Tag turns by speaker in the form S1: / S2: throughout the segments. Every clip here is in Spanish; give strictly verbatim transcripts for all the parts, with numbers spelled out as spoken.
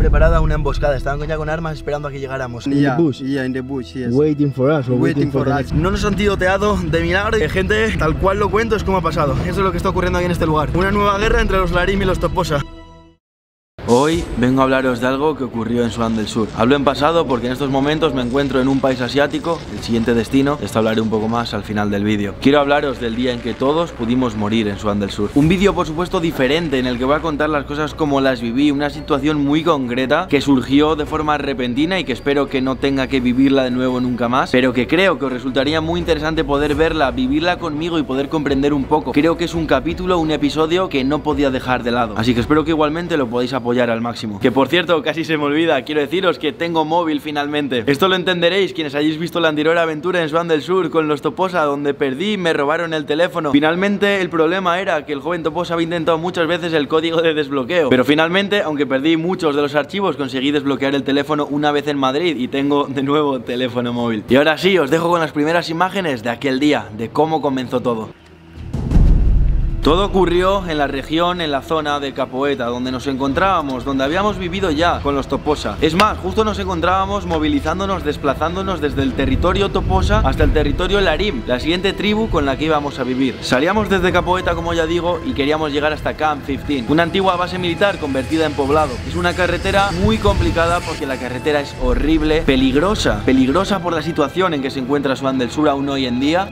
S1: preparada una emboscada. Estaban ya con armas esperando a que llegáramos.
S2: In the bush, yeah, in the bush, yes.
S1: Waiting for us, or
S2: Waiting for us.
S1: No nos han tiroteado de milagro. Eh, gente, tal cual lo cuento, es como ha pasado. Eso es lo que está ocurriendo aquí en este lugar. Una nueva guerra entre los Larim y los Toposa. Hoy vengo a hablaros de algo que ocurrió en Sudán del Sur. Hablo en pasado porque en estos momentos me encuentro en un país asiático, el siguiente destino. De esto hablaré un poco más al final del vídeo. Quiero hablaros del día en que todos pudimos morir en Sudán del Sur. Un vídeo por supuesto diferente en el que voy a contar las cosas como las viví, una situación muy concreta que surgió de forma repentina y que espero que no tenga que vivirla de nuevo nunca más, pero que creo que os resultaría muy interesante poder verla, vivirla conmigo y poder comprender un poco. Creo que es un capítulo, un episodio que no podía dejar de lado, así que espero que igualmente lo podáis apoyar al máximo. Que por cierto, casi se me olvida, quiero deciros que tengo móvil finalmente. Esto lo entenderéis quienes hayáis visto la anterior aventura en Sudán del Sur con los Toposa, donde perdí y me robaron el teléfono. Finalmente el problema era que el joven Toposa había intentado muchas veces el código de desbloqueo, pero finalmente, aunque perdí muchos de los archivos, conseguí desbloquear el teléfono una vez en Madrid y tengo de nuevo teléfono móvil. Y ahora sí, os dejo con las primeras imágenes de aquel día, de cómo comenzó todo. Todo ocurrió en la región, en la zona de Capoeta, donde nos encontrábamos, donde habíamos vivido ya con los Toposa. Es más, justo nos encontrábamos movilizándonos, desplazándonos desde el territorio Toposa hasta el territorio Larim, la siguiente tribu con la que íbamos a vivir. Salíamos desde Capoeta, como ya digo, y queríamos llegar hasta Camp quince, una antigua base militar convertida en poblado. Es una carretera muy complicada porque la carretera es horrible, peligrosa, peligrosa por la situación en que se encuentra Sudán del Sur aún hoy en día.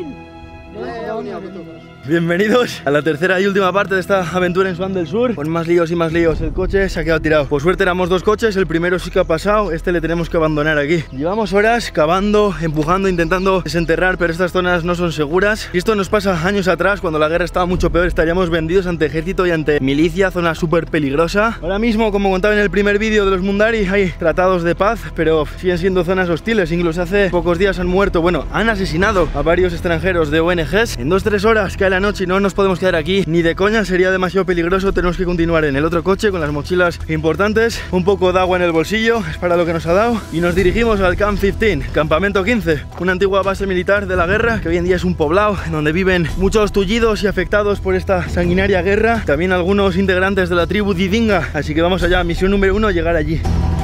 S1: Bienvenidos a la tercera y última parte de esta aventura en Sudán del Sur. Con más líos y más líos, el coche se ha quedado tirado. Por suerte éramos dos coches, el primero sí que ha pasado, este le tenemos que abandonar aquí. Llevamos horas cavando, empujando, intentando desenterrar, pero estas zonas no son seguras. Y esto nos pasa años atrás, cuando la guerra estaba mucho peor, estaríamos vendidos ante ejército y ante milicia, zona súper peligrosa. Ahora mismo, como contaba en el primer vídeo de los Mundari, hay tratados de paz, pero siguen siendo zonas hostiles. Incluso hace pocos días han muerto, bueno, han asesinado a varios extranjeros de O N Ges. En dos tres horas cae la noche y no nos podemos quedar aquí ni de coña, sería demasiado peligroso. Tenemos que continuar en el otro coche con las mochilas importantes, un poco de agua en el bolsillo, es para lo que nos ha dado, y nos dirigimos al Camp quince, campamento quince, una antigua base militar de la guerra que hoy en día es un poblado donde viven muchos tullidos y afectados por esta sanguinaria guerra, también algunos integrantes de la tribu Didinga, así que vamos allá. Misión número uno, llegar allí.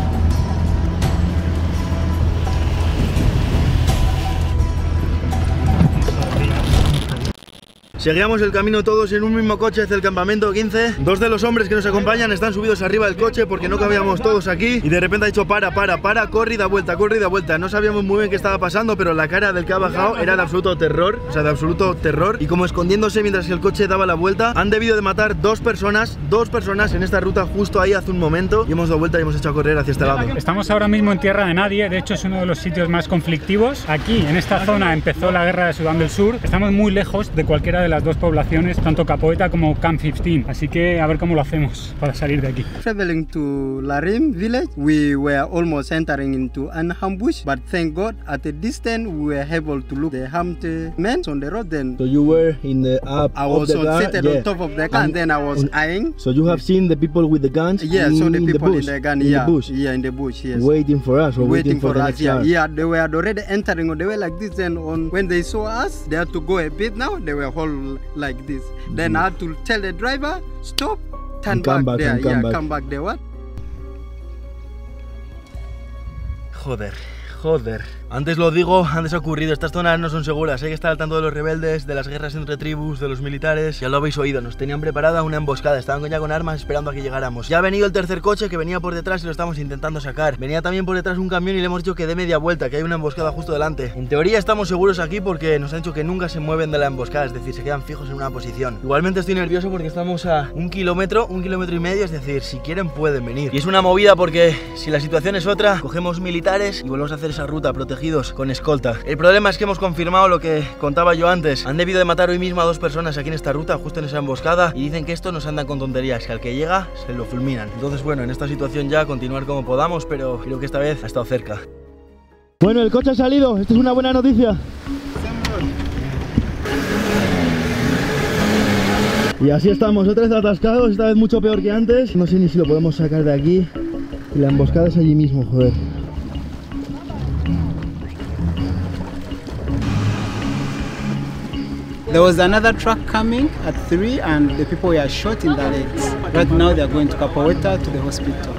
S1: Seguíamos el camino todos en un mismo coche hacia el campamento quince. Dos de los hombres que nos acompañan están subidos arriba del coche porque no cabíamos todos aquí. Y de repente ha dicho para, para, para, corre y da vuelta, corre y da vuelta. No sabíamos muy bien qué estaba pasando, pero la cara del que ha bajado era de absoluto terror. O sea, de absoluto terror. Y como escondiéndose mientras que el coche daba la vuelta. Han debido de matar dos personas, dos personas en esta ruta justo ahí hace un momento. Y hemos dado vuelta y hemos hecho a correr hacia este lado.
S3: Estamos ahora mismo en tierra de nadie. De hecho es uno de los sitios más conflictivos. Aquí, en esta zona, empezó la guerra de Sudán del Sur. Estamos muy lejos de cualquiera de las dos poblaciones, tanto Capoeta como Camp quince, así que a ver cómo lo hacemos para salir de aquí.
S2: Traveling to Larim village, we were almost entering into an ambush, but thank God at a distance we were able to look the armed men on the road. Then
S1: so you were in the up
S2: I was
S1: of the car,
S2: seated
S1: yeah.
S2: on top of the car, and then I was eyeing.
S1: So you have seen the people with the guns?
S2: Yeah, so the people in the gun,
S1: in
S2: yeah,
S1: the bush.
S2: yeah, in the bush, yes.
S1: Waiting for us, or waiting,
S2: waiting
S1: for,
S2: for
S1: the
S2: us,
S1: next
S2: yeah,
S1: car.
S2: yeah. They were already entering, or they were like this, and on when they saw us, they had to go a bit. Now they were all like this. Then I had to tell the driver, stop, turn back, back there, yeah, back. come back there, what?
S1: Joder, joder. Antes lo digo, antes ha ocurrido, estas zonas no son seguras, hay que estar al tanto de los rebeldes, de las guerras entre tribus, de los militares. Ya lo habéis oído, nos tenían preparada una emboscada, estaban ya con armas esperando a que llegáramos. Ya ha venido el tercer coche que venía por detrás y lo estamos intentando sacar. Venía también por detrás un camión y le hemos dicho que dé media vuelta, que hay una emboscada justo delante. En teoría estamos seguros aquí porque nos han dicho que nunca se mueven de la emboscada, es decir, se quedan fijos en una posición. Igualmente estoy nervioso porque estamos a un kilómetro, un kilómetro y medio, es decir, si quieren pueden venir. Y es una movida porque si la situación es otra, cogemos militares y volvemos a hacer esa ruta protegidos con escolta. El problema es que hemos confirmado lo que contaba yo antes. Han debido de matar hoy mismo a dos personas aquí en esta ruta, justo en esa emboscada, y dicen que esto nos andan con tonterías, que al que llega se lo fulminan. Entonces bueno, en esta situación ya continuar como podamos, pero creo que esta vez ha estado cerca. Bueno, el coche ha salido, esto es una buena noticia. Y así estamos, otra vez atascados, esta vez mucho peor que antes. No sé ni si lo podemos sacar de aquí. Y la emboscada es allí mismo, joder.
S4: There was another truck coming at three and the people were shot in the legs. Right now they are going to Capoeta to the hospital.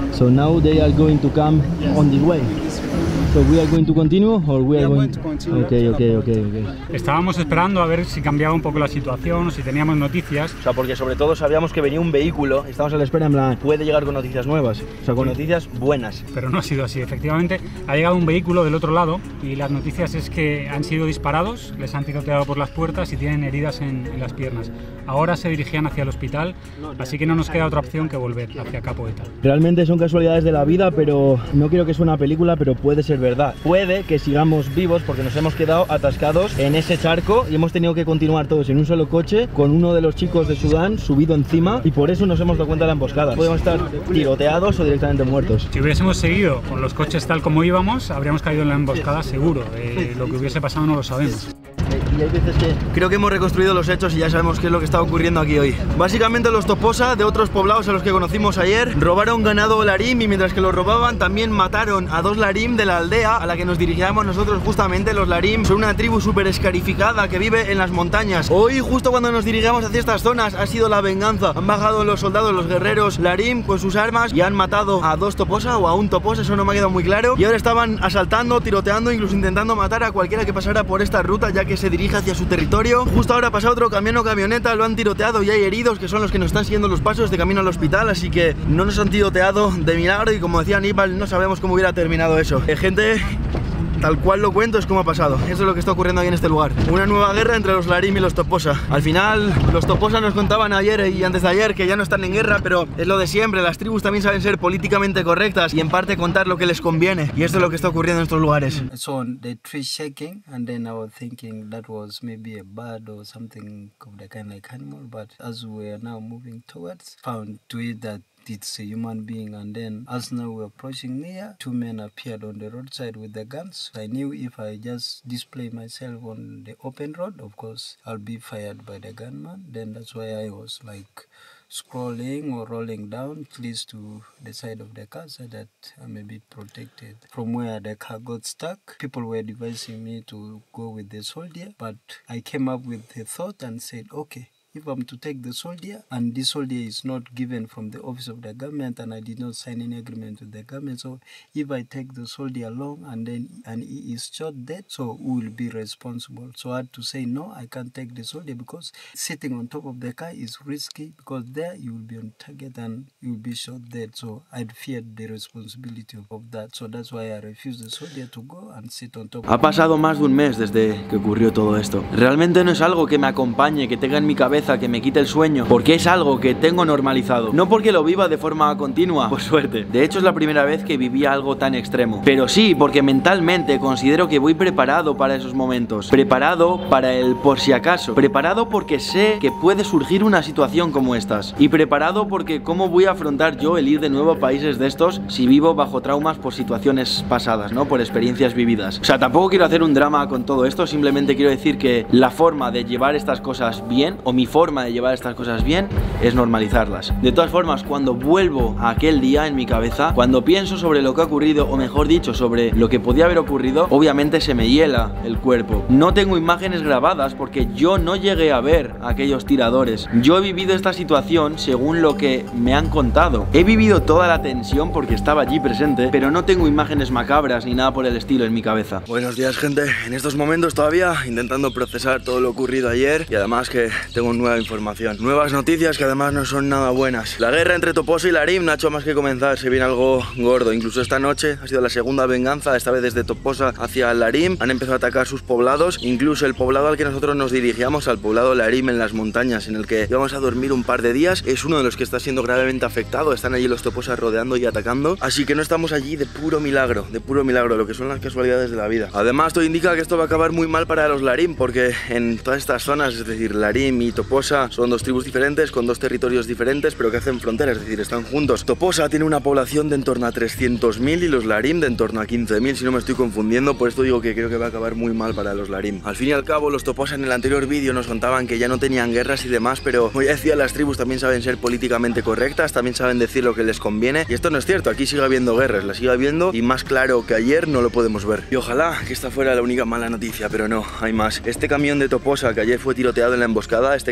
S1: So now they are going to come on this way. So we are going to continue or we are going to continue? Okay, okay, okay, okay.
S3: Estábamos esperando a ver si cambiaba un poco la situación o si teníamos noticias.
S1: O sea, porque sobre todo sabíamos que venía un vehículo, estamos a la espera en plan, puede llegar con noticias nuevas, o sea, con noticias buenas.
S3: Pero no ha sido así, efectivamente ha llegado un vehículo del otro lado y las noticias es que han sido disparados, les han tiroteado por las puertas y tienen heridas en, en las piernas. Ahora se dirigían hacia el hospital, así que no nos queda otra opción que volver hacia Capoeta.
S1: Realmente son casualidades de la vida, pero no quiero que sea una película, pero puede ser verdad. Puede que sigamos vivos porque nos hemos quedado atascados en ese charco y hemos tenido que continuar todos en un solo coche con uno de los chicos de Sudán subido encima y por eso nos hemos dado cuenta de la emboscada. Podemos estar tiroteados o directamente muertos.
S3: Si hubiésemos seguido con los coches tal como íbamos, habríamos caído en la emboscada seguro. Eh, lo que hubiese pasado no lo sabemos.
S1: Y hay veces que... Creo que hemos reconstruido los hechos y ya sabemos qué es lo que está ocurriendo aquí hoy. Básicamente los Toposa, de otros poblados a los que conocimos ayer, robaron ganado larim y mientras que lo robaban también mataron a dos larim de la aldea a la que nos dirigíamos nosotros justamente. Los larim son una tribu súper escarificada que vive en las montañas. Hoy, justo cuando nos dirigíamos hacia estas zonas, ha sido la venganza. Han bajado los soldados, los guerreros larim con sus armas y han matado a dos Toposa o a un Toposa, eso no me ha quedado muy claro. Y ahora estaban asaltando, tiroteando, incluso intentando matar a cualquiera que pasara por esta ruta ya que se dirige hacia su territorio. Justo ahora pasa otro camión o camioneta, lo han tiroteado y hay heridos que son los que nos están siguiendo los pasos de camino al hospital, así que no nos han tiroteado de milagro y como decía Aníbal, no sabemos cómo hubiera terminado eso. Eh, gente... Tal cual lo cuento es como ha pasado. Eso es lo que está ocurriendo aquí en este lugar. Una nueva guerra entre los larim y los Toposa. Al final, los Toposa nos contaban ayer y antes de ayer que ya no están en guerra, pero es lo de siempre. Las tribus también saben ser políticamente correctas y en parte contar lo que les conviene. Y esto es lo que está ocurriendo en estos lugares.
S2: I saw the tree shaking and then I was thinking that was maybe a bird or something of the kind like animal. But as we are now moving towards, found to it that it's a human being, and then as now we're approaching near, two men appeared on the roadside with the guns. I knew if I just display myself on the open road, of course I'll be fired by the gunman. Then that's why I was like scrolling or rolling down close to the side of the car so that I'm a bit protected. From where the car got stuck, people were advising me to go with the soldier, but I came up with a thought and said, okay, if I'm to take the soldier and this soldier is not given from the office of the government and I did not sign any agreement with the government, so if I take the soldier along and then and he is shot dead, so who will be responsible? So I had to say no, I can't take the soldier because sitting on top of the car is risky because there you will be on target and you will be shot dead. So I'd feared the responsibility of that. So that's why I refused the soldier to go and sit on top.
S1: Ha pasado más de un mes desde que ocurrió todo esto. Realmente no es algo que me acompañe, que tenga en mi cabeza, que me quite el sueño, porque es algo que tengo normalizado. No porque lo viva de forma continua, por suerte. De hecho es la primera vez que vivía algo tan extremo. Pero sí, porque mentalmente considero que voy preparado para esos momentos. Preparado para el por si acaso. Preparado porque sé que puede surgir una situación como estas. Y preparado porque cómo voy a afrontar yo el ir de nuevo a países de estos si vivo bajo traumas por situaciones pasadas, ¿no? Por experiencias vividas. O sea, tampoco quiero hacer un drama con todo esto, simplemente quiero decir que la forma de llevar estas cosas bien, o mi forma de llevar estas cosas bien, es normalizarlas. De todas formas, cuando vuelvo a aquel día en mi cabeza, cuando pienso sobre lo que ha ocurrido, o mejor dicho, sobre lo que podía haber ocurrido, obviamente se me hiela el cuerpo. No tengo imágenes grabadas porque yo no llegué a ver a aquellos tiradores. Yo he vivido esta situación según lo que me han contado. He vivido toda la tensión porque estaba allí presente, pero no tengo imágenes macabras ni nada por el estilo en mi cabeza. Buenos días, gente. En estos momentos todavía intentando procesar todo lo ocurrido ayer y además que tengo nueva información, nuevas noticias que además no son nada buenas. La guerra entre Toposa y Larim no ha hecho más que comenzar, se viene algo gordo. Incluso esta noche ha sido la segunda venganza, esta vez desde Toposa hacia Larim. Han empezado a atacar sus poblados, incluso el poblado al que nosotros nos dirigíamos, al poblado Larim en las montañas, en el que íbamos a dormir un par de días, es uno de los que está siendo gravemente afectado. Están allí los Toposa rodeando y atacando, así que no estamos allí de puro milagro, de puro milagro, lo que son las casualidades de la vida. Además, todo indica que esto va a acabar muy mal para los Larim, porque en todas estas zonas, es decir, Larim y Toposa, son dos tribus diferentes, con dos territorios diferentes, pero que hacen fronteras, es decir, están juntos. Toposa tiene una población de en torno a trescientos mil y los Larim de en torno a quince mil, si no me estoy confundiendo, por esto digo que creo que va a acabar muy mal para los Larim. Al fin y al cabo, los Toposa en el anterior vídeo nos contaban que ya no tenían guerras y demás, pero como ya decía, las tribus también saben ser políticamente correctas, también saben decir lo que les conviene, y esto no es cierto, aquí sigue habiendo guerras, las sigue habiendo, y más claro que ayer no lo podemos ver. Y ojalá que esta fuera la única mala noticia, pero no, hay más. Este camión de Toposa que ayer fue tiroteado en la emboscada, este que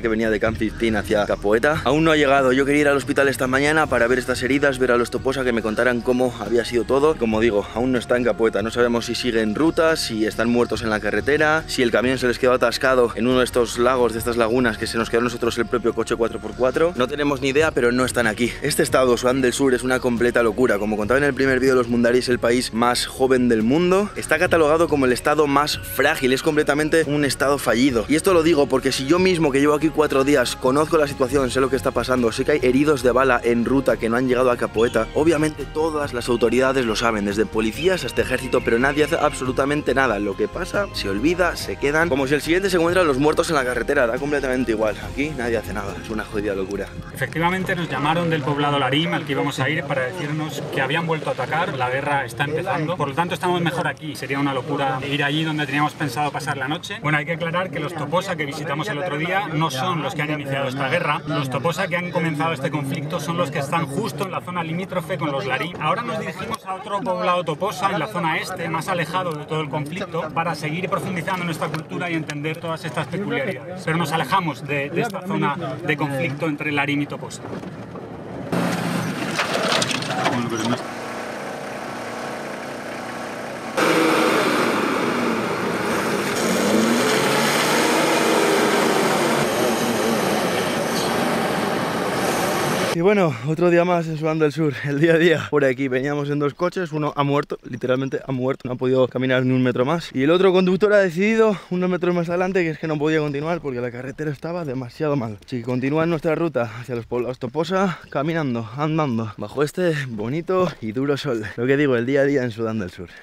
S1: que venía de Camp quince hacia Capoeta. Aún no ha llegado. Yo quería ir al hospital esta mañana para ver estas heridas, ver a los Toposa, que me contaran cómo había sido todo. Como digo, aún no está en Capoeta. No sabemos si siguen ruta, si están muertos en la carretera, si el camión se les quedó atascado en uno de estos lagos, de estas lagunas que se nos quedó a nosotros el propio coche cuatro por cuatro. No tenemos ni idea, pero no están aquí. Este estado, Sudán del Sur, es una completa locura. Como contaba en el primer vídeo de los Mundaris, el país más joven del mundo. Está catalogado como el estado más frágil. Es completamente un estado fallido. Y esto lo digo porque si yo mismo, que llevo aquí cuatro días, conozco la situación, sé lo que está pasando, sé que hay heridos de bala en ruta que no han llegado a Capoeta, obviamente todas las autoridades lo saben, desde policías hasta ejército, pero nadie hace absolutamente nada. Lo que pasa, se olvida, se quedan como si el siguiente se encuentra los muertos en la carretera. Da completamente igual. Aquí nadie hace nada. Es una jodida locura.
S3: Efectivamente nos llamaron del poblado Larim al que íbamos a ir para decirnos que habían vuelto a atacar. La guerra está empezando, por lo tanto estamos mejor aquí. Sería una locura ir allí donde teníamos pensado pasar la noche. Bueno, hay que aclarar que los Toposa que visitamos el otro día no son los que han iniciado esta guerra. Los Toposa que han comenzado este conflicto son los que están justo en la zona limítrofe con los Larim. Ahora nos dirigimos a otro poblado Toposa en la zona este, más alejado de todo el conflicto, para seguir profundizando en nuestra cultura y entender todas estas peculiaridades. Pero nos alejamos de, de esta zona de conflicto entre Larim y Toposa. Bueno, pero no está.
S1: Y bueno, otro día más en Sudán del Sur, el día a día por aquí. Veníamos en dos coches, uno ha muerto, literalmente ha muerto, no ha podido caminar ni un metro más. Y el otro conductor ha decidido, unos metros más adelante, que es que no podía continuar porque la carretera estaba demasiado mal. Así que continúa nuestra ruta hacia los poblados Toposa, caminando, andando, bajo este bonito y duro sol. Lo que digo, el día a día en Sudán del Sur.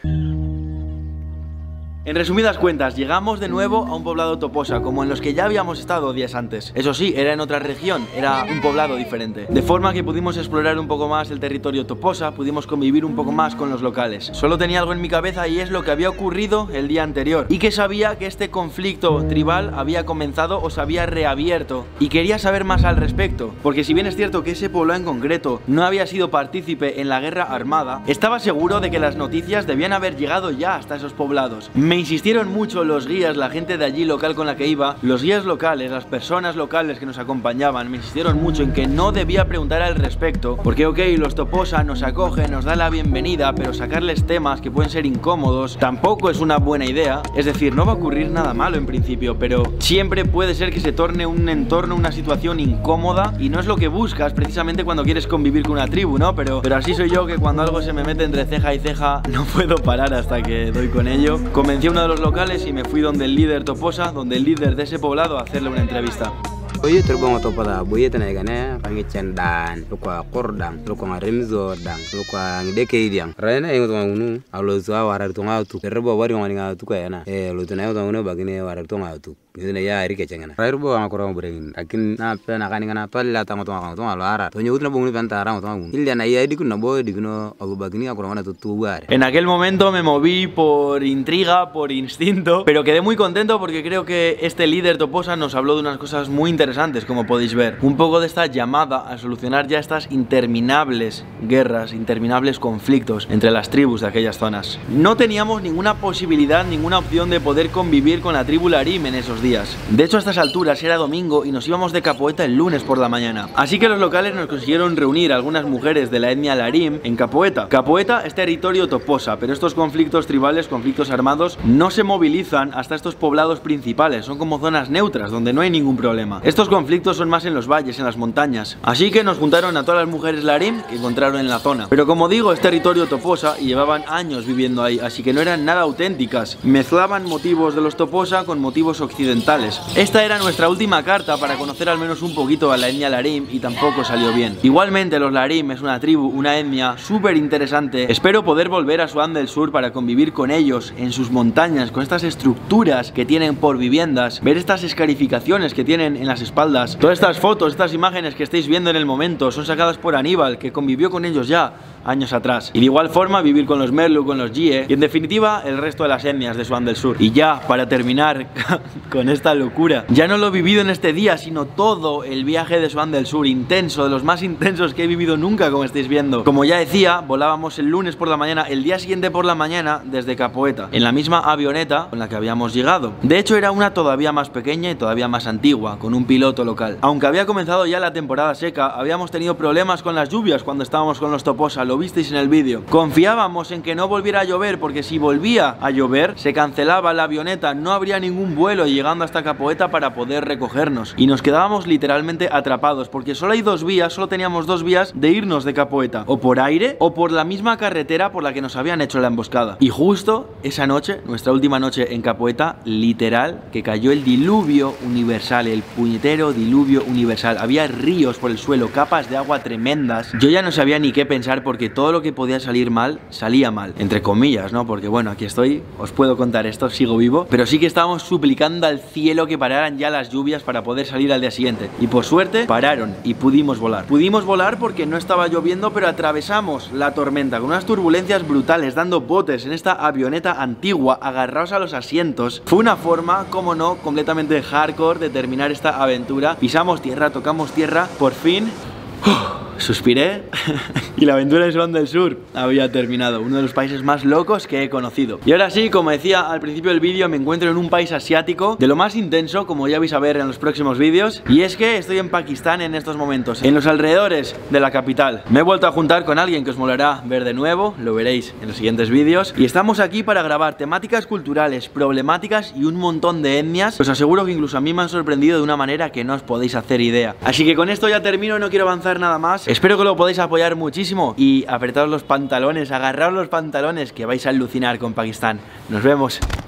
S1: En resumidas cuentas, llegamos de nuevo a un poblado Toposa, como en los que ya habíamos estado días antes. Eso sí, era en otra región, era un poblado diferente. De forma que pudimos explorar un poco más el territorio Toposa, pudimos convivir un poco más con los locales. Solo tenía algo en mi cabeza y es lo que había ocurrido el día anterior. Y que sabía que este conflicto tribal había comenzado o se había reabierto. Y quería saber más al respecto. Porque si bien es cierto que ese pueblo en concreto no había sido partícipe en la guerra armada, estaba seguro de que las noticias debían haber llegado ya hasta esos poblados. Me insistieron mucho los guías, la gente de allí local con la que iba, los guías locales, las personas locales que nos acompañaban, me insistieron mucho en que no debía preguntar al respecto, porque ok, los Toposa nos acogen, nos da la bienvenida, pero sacarles temas que pueden ser incómodos tampoco es una buena idea. Es decir, no va a ocurrir nada malo en principio, pero siempre puede ser que se torne un entorno, una situación incómoda, y no es lo que buscas precisamente cuando quieres convivir con una tribu, ¿no? Pero, pero así soy yo, que cuando algo se me mete entre ceja y ceja no puedo parar hasta que doy con ello. Convencí a uno de los locales y me fui donde el líder Toposa, donde el líder de ese poblado, a hacerle una entrevista.
S5: Oye, terbang atau pada boye tenagane pangi cendan lukwa kordang lukwa remzo dang lukwa ngdeke diang rena yang tuang unu alo zwa warar tunga tu terbo bari ngani ngatu kayana eh lu tunai tuang unu bagine warar tunga tu ngene ya iri kecengana rairu bo ngakoro ngbrengin akin na pena kani ngana tolla tanga tunga tunga lo ara to nyutna bungu pantara tunga bungu ilya na ya dikun na bo dikuno alu bagine ngakoro ngana tu tuware. En aquel momento me moví por intriga, por instinto, pero quedé muy contento porque creo que este líder Toposa nos habló de unas cosas muy interesantes, como podéis ver. Un poco de esta llamada a solucionar ya estas interminables guerras, interminables conflictos entre las tribus de aquellas zonas. No teníamos ninguna posibilidad, ninguna opción de poder convivir con la tribu Larim en esos días. De hecho, a estas alturas era domingo y nos íbamos de Capoeta el lunes por la mañana. Así que los locales nos consiguieron reunir a algunas mujeres de la etnia Larim en Capoeta. Capoeta es territorio Toposa, pero estos conflictos tribales, conflictos armados, no se movilizan hasta estos poblados principales. Son como zonas neutras donde no hay ningún problema. Estos conflictos son más en los valles, en las montañas. Así que nos juntaron a todas las mujeres Larim que encontraron en la zona. Pero como digo, es territorio Toposa y llevaban años viviendo ahí, así que no eran nada auténticas. Mezclaban motivos de los Toposa con motivos occidentales. Esta era nuestra última carta para conocer al menos un poquito a la etnia Larim y tampoco salió bien. Igualmente los Larim es una tribu, una etnia súper interesante. Espero poder volver a Sudán del Sur para convivir con ellos en sus montañas, con estas estructuras que tienen por viviendas, ver estas escarificaciones que tienen en las espaldas. Todas estas fotos, estas imágenes que estáis viendo en el momento son sacadas por Aníbal, que convivió con ellos ya años atrás. Y de igual forma vivir con los Merlu, con los Gie y en definitiva el resto de las etnias de Sudán del Sur. Y ya para terminar con
S1: en esta locura. Ya no lo he vivido en este día, sino todo el viaje de Sudán del Sur, intenso, de los más intensos que he vivido nunca, como estáis viendo. Como ya decía, volábamos el lunes por la mañana, el día siguiente por la mañana desde Capoeta, en la misma avioneta con la que habíamos llegado. De hecho era una todavía más pequeña y todavía más antigua, con un piloto local. Aunque había comenzado ya la temporada seca, habíamos tenido problemas con las lluvias cuando estábamos con los Toposa, lo visteis en el vídeo. Confiábamos en que no volviera a llover, porque si volvía a llover se cancelaba la avioneta, no habría ningún vuelo llegando hasta Capoeta para poder recogernos y nos quedábamos literalmente atrapados, porque solo hay dos vías, solo teníamos dos vías de irnos de Capoeta, o por aire o por la misma carretera por la que nos habían hecho la emboscada. Y justo esa noche, nuestra última noche en Capoeta, literal que cayó el diluvio universal, el puñetero diluvio universal. Había ríos por el suelo, capas de agua tremendas. Yo ya no sabía ni qué pensar, porque todo lo que podía salir mal, salía mal, entre comillas, ¿no? Porque bueno, aquí estoy, os puedo contar esto, sigo vivo, pero sí que estábamos suplicando al cielo que pararan ya las lluvias para poder salir al día siguiente. Y por suerte pararon y pudimos volar. Pudimos volar porque no estaba lloviendo, pero atravesamos la tormenta con unas turbulencias brutales, dando botes en esta avioneta antigua, agarrados a los asientos. Fue una forma, como no, completamente hardcore de terminar esta aventura. Pisamos tierra, tocamos tierra, por fin. ¡Uf! Suspiré y la aventura en Sudán del Sur había terminado, uno de los países más locos que he conocido. Y ahora sí, como decía al principio del vídeo, me encuentro en un país asiático de lo más intenso, como ya vais a ver en los próximos vídeos. Y es que estoy en Pakistán en estos momentos, en los alrededores de la capital. Me he vuelto a juntar con alguien que os molará ver de nuevo, lo veréis en los siguientes vídeos. Y estamos aquí para grabar temáticas culturales, problemáticas y un montón de etnias. Os aseguro que incluso a mí me han sorprendido de una manera que no os podéis hacer idea. Así que con esto ya termino, no quiero avanzar nada más. Espero que lo podáis apoyar muchísimo y apretaos los pantalones, agarraos los pantalones, que vais a alucinar con Pakistán. Nos vemos.